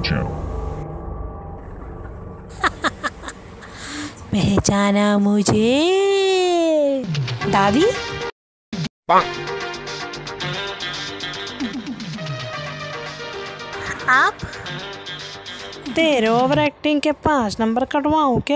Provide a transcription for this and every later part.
पहचाना मुझे? दादी? आप दे रहे हो ओवर एक्टिंग के 5 नंबर कटवाऊं क्या?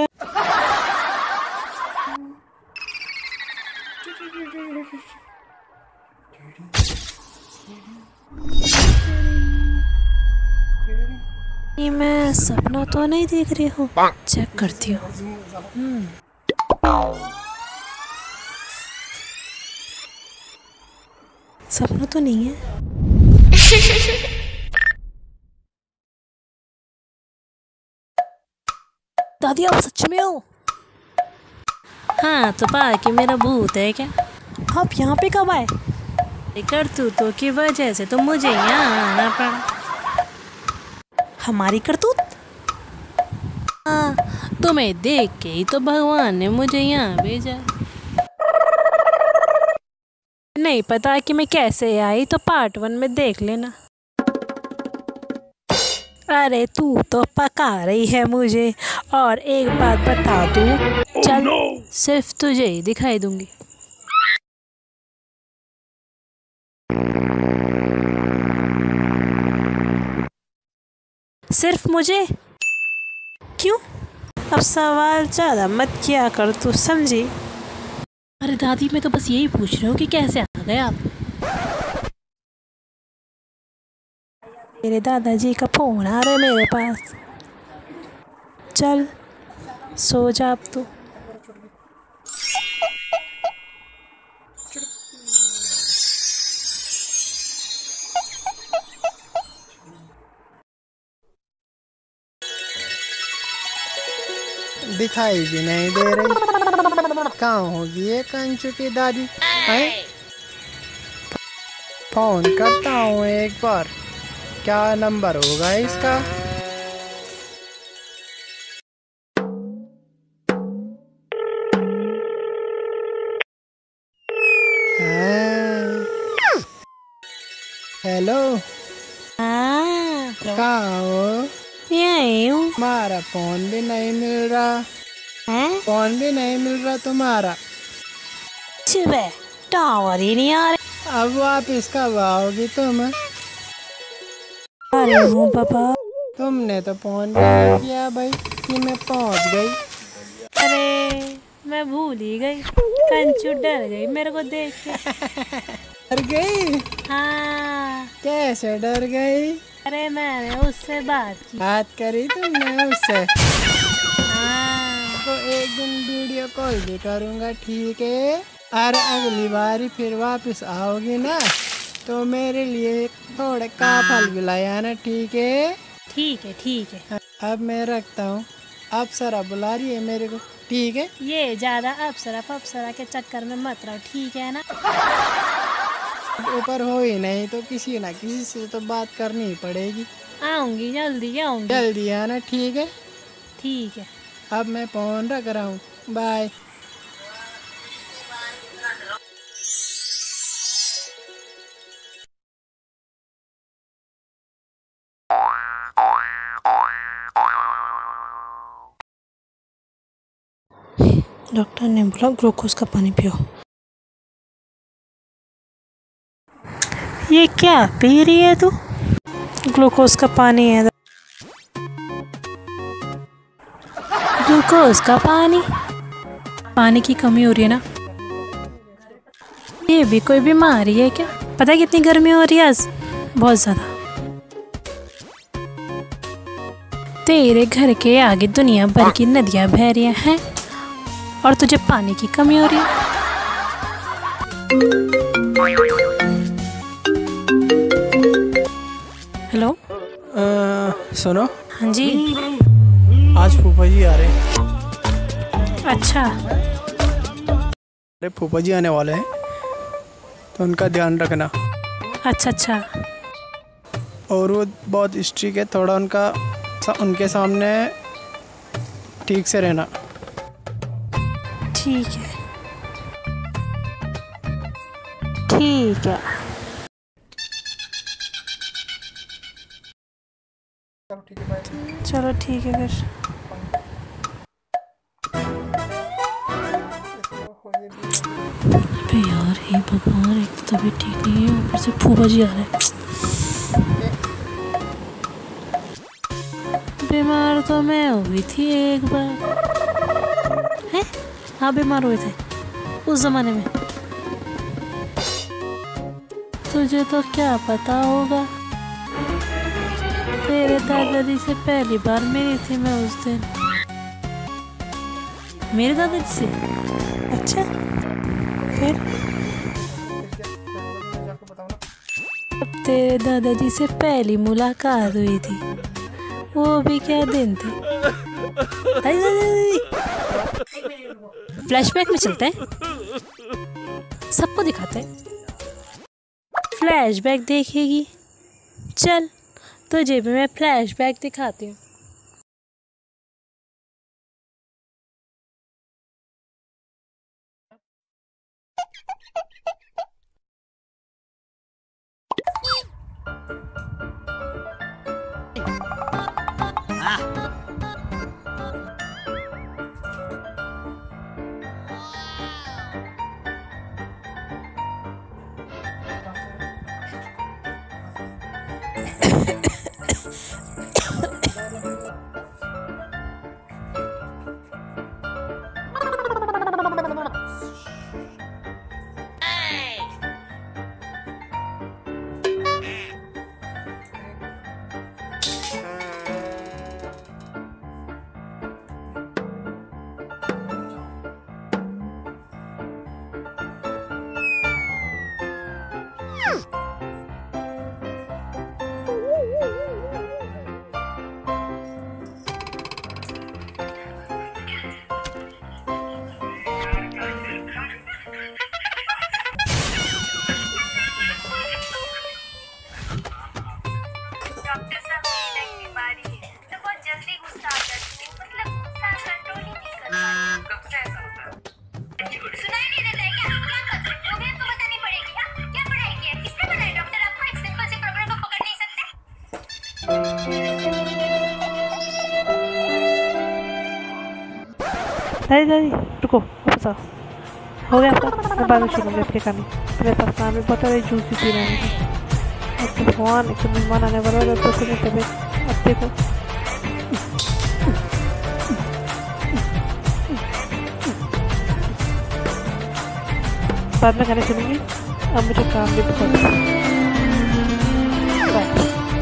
ये मैं सपना तो नहीं देख रही हूँ, चेक करती हूँ। सपना तो नहीं है। दादी आप सच में हो? हाँ तो कि मेरा भूत है क्या? आप यहाँ पे कब आए? करतूतों की वजह से तो मुझे यहाँ आना पड़ा। हमारी करतूत? हाँ, तुम्हें देख के ही तो भगवान ने मुझे यहाँ भेजा। नहीं पता कि मैं कैसे आई तो पार्ट 1 में देख लेना। अरे तू तो पका रही है मुझे। और एक बात बता दूं, चल सिर्फ तुझे ही दिखाई दूंगी। सिर्फ मुझे? क्यों? अब सवाल ज्यादा मत किया कर तू, समझी? अरे दादी मैं तो बस यही पूछ रही हूँ कि कैसे आ गए आप। मेरे दादाजी का फोन आ रहा है मेरे पास। चल सो जा अब तू। दिखाई भी नहीं दे रही। कहाँ होगी ये कंचू की दादी? हैं? फोन करता हूँ एक बार, क्या नंबर होगा इसका? हेलो, कहाँ हो? यही हूँ। तुम्हारा फोन भी नहीं मिल रहा। फोन भी नहीं मिल रहा तुम्हारा। सुबह टावर ही नहीं आ रहे। अब वापिस कब आओगी तुम? अरे हूँ पापा। तुमने तो फोन भी नहीं किया भाई कि मैं पहुँच गई। अरे मैं भूल ही गई। कंचू डर गई मेरे को देख के। डर गई? हाँ। कैसे डर गई? अरे मैंने उससे बात की। बात करी तुमने उससे? हाँ। तो एक दिन वीडियो कॉल भी करूँगा, ठीक है? अरे अगली बारी फिर वापस आओगी ना तो मेरे लिए थोड़े काफल भी लाया ना, ठीक है? ठीक है ठीक है। अब मैं रखता हूँ, अप्सरा बुला रही है मेरे को, ठीक है? ये ज्यादा अप्सरा के चक्कर में मत रहो, ठीक है ना? ऊपर हो ही नहीं तो किसी ना किसी से तो बात करनी ही पड़ेगी। आऊंगी, जल्दी आऊंगी। जल्दी आना, ठीक है? ठीक है। अब मैं फोन रख रहा हूँ, बाय। डॉक्टर ने बोला ग्लूकोज का पानी पियो। ये क्या पी रही है तू? ग्लूकोज का पानी है। ग्लूकोज का पानी? पानी की कमी हो रही है ना? ये भी कोई बीमारी है क्या? पता है कितनी गर्मी हो रही है आज? बहुत ज्यादा। तेरे घर के आगे दुनिया भर की नदियां बह रही हैं और तुझे पानी की कमी हो रही है। हेलो। सुनो। हाँ जी। आज फूफा जी आ रहे हैं। अच्छा। अरे फूफा जी आने वाले हैं तो उनका ध्यान रखना। अच्छा अच्छा। और वो बहुत स्ट्रिक्ट है, थोड़ा उनके सामने ठीक से रहना। ठीक है ठीक है। चलो ठीक है फिर। अबे यार हे भगवान, एक तो तबीयत ठीक नहीं है, ऊपर से फूफा जी आ रहे हैं। बीमार तो मैं हुई थी एक बार। हैं? हाँ बीमार हुए थे उस जमाने में। तुझे तो क्या पता होगा, तेरे दादाजी से पहली बार मिली थी मैं उस दिन। मेरे दादाजी से? अच्छा फिर? अब तेरे दादाजी से पहली मुलाकात हुई थी, वो भी क्या दिन थे। फ्लैशबैक में चलते हैं, सबको दिखाते हैं। फ्लैशबैक देखेगी? चल तुझे भी मैं फ्लैशबैक दिखाती हूँ। दादी रुको, वापस आओ। हो गया आपका? मैं बाद में छूलूंगी आपके कान। मेरे पास काम भी बहुत है, जूस भी पीना है। अब भगवान, एक मेहमान आने वाला है, तो सुनिए तबीयत। अब देखो बाद में खाने चलूंगी। अब मुझे काम भी बहुत है। बाय।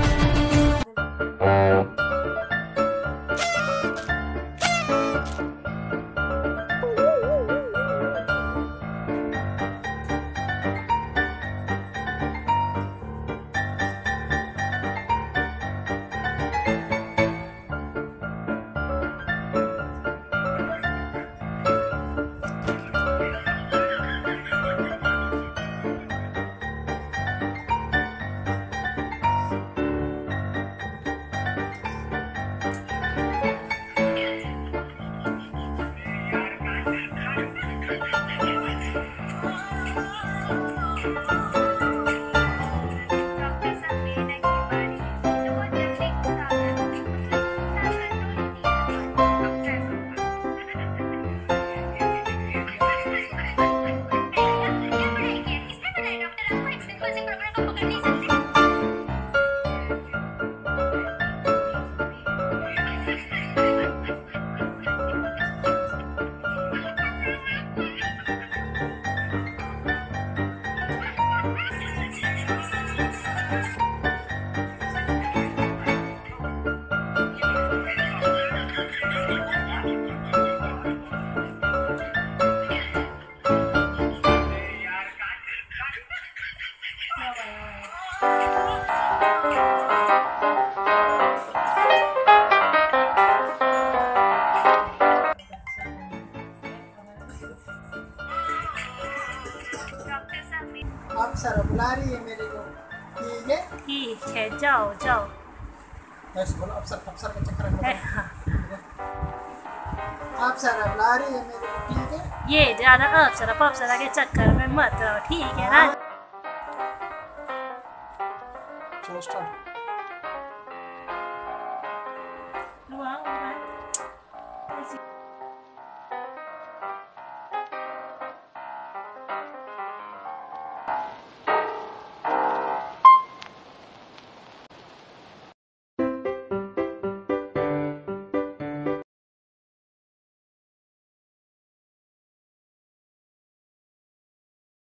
अप्सरा बुला रही है मेरे को। ठीक है? ठीक है, जाओ जाओ। ऐसे बोलो, अप्सरा के चक्कर में अप्सरा बुला रही है मेरे को। ठीक है? ये ज्यादा अप्सरा के चक्कर में मत रहो, ठीक है ना? चलो स्टार्ट।